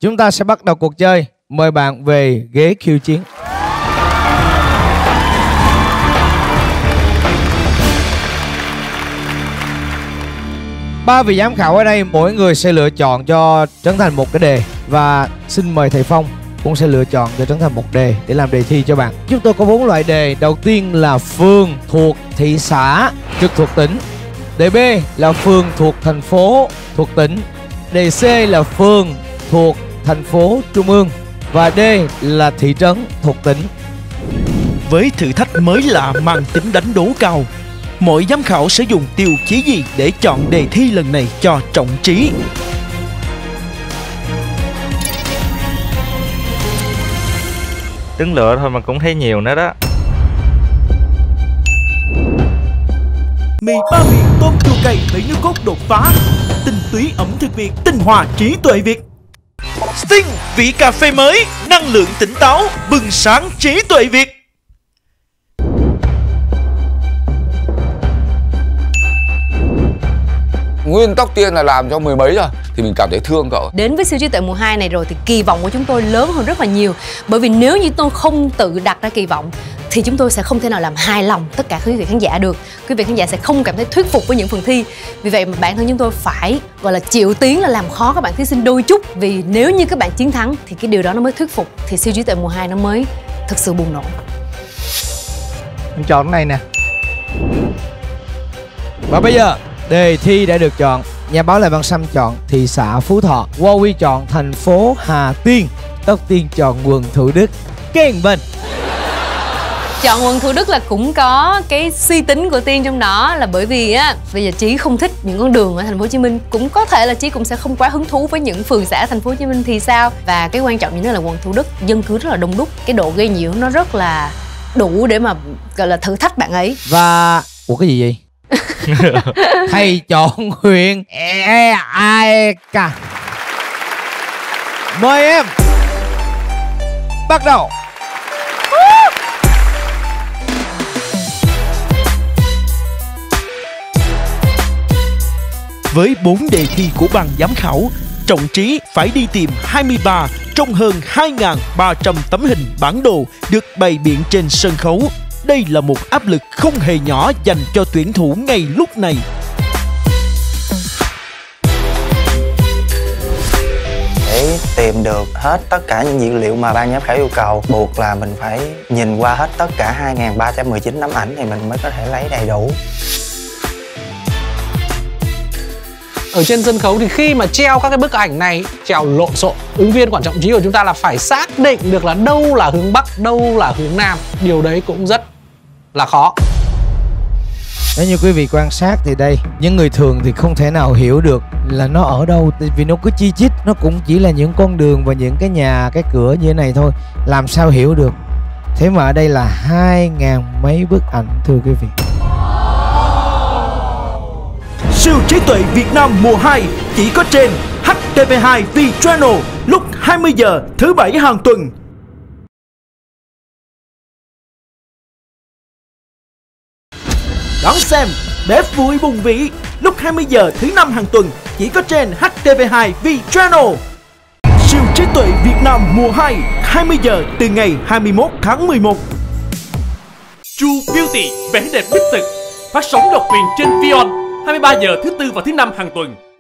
Chúng ta sẽ bắt đầu cuộc chơi. Mời bạn về ghế khiêu chiến. Ba vị giám khảo ở đây mỗi người sẽ lựa chọn cho Trấn Thành một cái đề. Và xin mời thầy Phong cũng sẽ lựa chọn cho Trấn Thành một đề để làm đề thi cho bạn. Chúng tôi có 4 loại đề. Đầu tiên là phường thuộc thị xã trực thuộc tỉnh. Đề B là phường thuộc thành phố thuộc tỉnh. Đề C là phường thuộc thành phố trung ương. Và D là thị trấn thuộc tỉnh. Với thử thách mới lạ mang tính đánh đố cao, mỗi giám khảo sẽ dùng tiêu chí gì để chọn đề thi lần này cho trọng trí? Đứng lựa thôi mà cũng thấy nhiều nữa đó. Mì ba miền tôm chua cay lấy nước cốt đột phá. Tinh túy ẩm thực Việt, tinh hoa trí tuệ Việt. Sting, vị cà phê mới, năng lượng tỉnh táo, bừng sáng trí tuệ Việt. Nguyên tóc tiên là làm cho 10 mấy rồi thì mình cảm thấy thương cậu. Đến với siêu trí tuệ mùa 2 này rồi thì kỳ vọng của chúng tôi lớn hơn rất là nhiều. Bởi vì nếu như tôi không tự đặt ra kỳ vọng thì chúng tôi sẽ không thể nào làm hài lòng tất cả quý vị khán giả được. Quý vị khán giả sẽ không cảm thấy thuyết phục với những phần thi. Vì vậy mà bản thân chúng tôi phải gọi là chịu tiếng là làm khó các bạn thí sinh đôi chút. Vì nếu như các bạn chiến thắng thì cái điều đó nó mới thuyết phục, thì siêu trí tuệ mùa 2 nó mới thực sự bùng nổ. Mình chọn cái này nè. Và bây giờ đề thi đã được chọn. Nhà báo Lê Văn Sâm chọn thị xã Phú Thọ, Huawei chọn thành phố Hà Tiên, Tóc Tiên chọn quận Thủ Đức. Kiên Bình Chọn quận Thủ Đức là cũng có cái suy tính của Tiên trong đó, là bởi vì á bây giờ Chí không thích những con đường ở thành phố Hồ Chí Minh, cũng có thể là Chí cũng sẽ không quá hứng thú với những phường xã thành phố Hồ Chí Minh thì sao. Và cái quan trọng nhất là quận Thủ Đức dân cư rất là đông đúc, cái độ gây nhiễu nó rất là đủ để mà gọi là thử thách bạn ấy. Và ủa cái gì vậy? Thầy chọn huyện EAK. Mời em. Bắt đầu. Với 4 đề thi của ban giám khảo, Trọng Trí phải đi tìm 23 trong hơn 2.300 tấm hình bản đồ được bày biện trên sân khấu. Đây là một áp lực không hề nhỏ dành cho tuyển thủ ngay lúc này. Để tìm được hết tất cả những dữ liệu mà ban giám khảo yêu cầu, buộc là mình phải nhìn qua hết tất cả 2.319 tấm ảnh thì mình mới có thể lấy đầy đủ. Ở trên sân khấu thì khi mà treo các cái bức ảnh này treo lộn xộn, ứng viên quản trọng trí của chúng ta là phải xác định được là đâu là hướng Bắc, đâu là hướng Nam. Điều đấy cũng rất là khó. Nếu như quý vị quan sát thì đây, những người thường thì không thể nào hiểu được là nó ở đâu, vì nó cứ chi chít, nó cũng chỉ là những con đường và những cái nhà, cái cửa như thế này thôi, làm sao hiểu được. Thế mà ở đây là 2.000 mấy bức ảnh, thưa quý vị. Siêu trí tuệ Việt Nam mùa 2 chỉ có trên HTV2 V Channel lúc 20 giờ thứ Bảy hàng tuần. Đón xem Bếp Vui Bùng Vị lúc 20 giờ thứ Năm hàng tuần chỉ có trên HTV2 V Channel. Siêu trí tuệ Việt Nam mùa 2 20 giờ từ ngày 21 tháng 11. True Beauty, vẻ đẹp đích thực, phát sóng độc quyền trên Vion 23 giờ thứ Tư và thứ Năm hàng tuần.